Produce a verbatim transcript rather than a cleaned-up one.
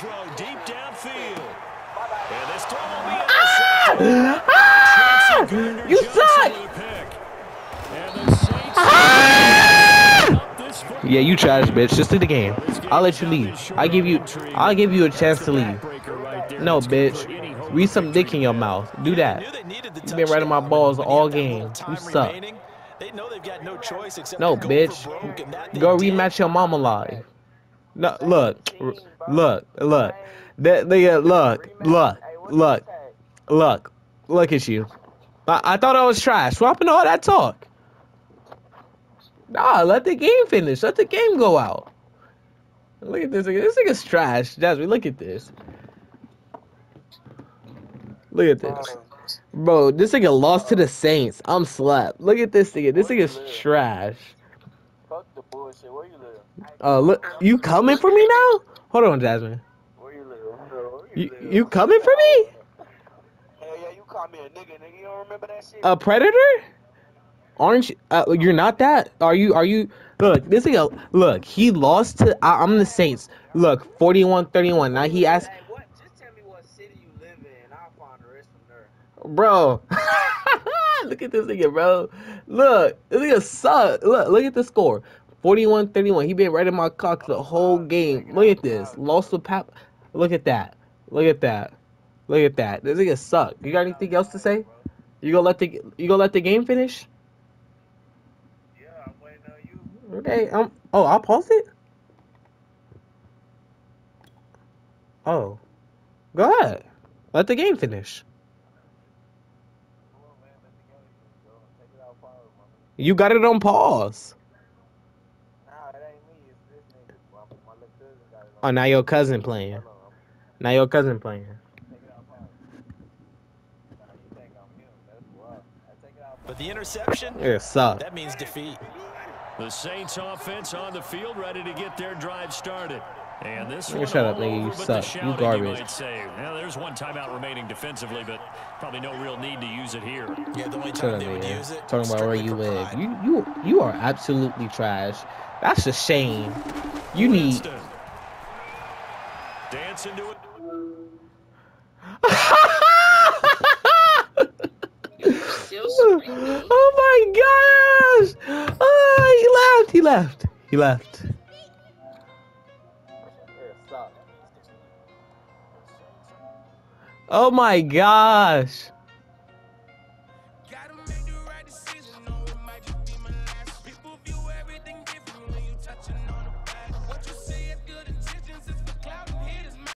throw deep downfield. And this throw will be ah! Ah! You suck! Ah! Yeah, you trash, bitch. Just leave the game. I'll let you leave. I give you. I'll give you a chance to leave. No, bitch. Read some dick in your mouth. Do that. You've been riding my balls all game. You suck. No, bitch. Go rematch your mama live. No, look, look, look. That nigga, look, look, look, look, look at you. I, I thought I was trash. Swapping all that talk. Nah, let the game finish. Let the game go out. Look at this nigga. This nigga's trash. Jasmine, look at this. Look at this. Bro, this nigga lost to the Saints. I'm slapped. Look at this nigga. This nigga's trash. Fuck the bullshit. Where you live? Uh, look, you coming for me now? Hold on, Jasmine. Where you live? Where You, you, live? you coming for me? Hell yeah, you call me a nigga, nigga. You don't remember that shit? A predator? Aren't you? Uh, you're not that. Are you? Are you? Look, this nigga. Look, he lost to. I, I'm the Saints. Look, forty-one thirty-one. Now he asked. Hey, what? Just tell me what city you live in. I'll find the rest from there. Bro. Look at this nigga, bro. Look, this nigga suck. Look, look at the score. forty-one thirty-one. He been right in my cock the whole game. Look at this. Lost to Pap. Look at that. Look at that. Look at that. This nigga suck. You got anything else to say? You gonna let the you gonna let the game finish? Yeah, I'm waiting on you. Okay. Um. Oh, I'll pause it. Oh. Go ahead. Let the game finish. You got it on pause. Nah, it ain't me. It's this nigga. My, my little cousin got it on. Oh, now your cousin playing. Hold on. Now your cousin playing. Take it out pause. Nah, you think I'm him. That's wild. I take it out pause. But the interception, Yeah, suck. that means defeat. The Saints offense on the field ready to get their drive started. And this Nigga, one shut up, all nigga, you over but the suck. You shouting, garbage. might say. Now, there's one timeout remaining defensively, but probably no real need to use it here. Yeah, the only Shut time up, they would nigga. use it. Talking about where strictly you for live. pride. You you you are absolutely trash. That's a shame. You need. Winston. Dance into it. Oh my gosh! Oh, he left. He left. He left. Yeah, stop. Oh my gosh!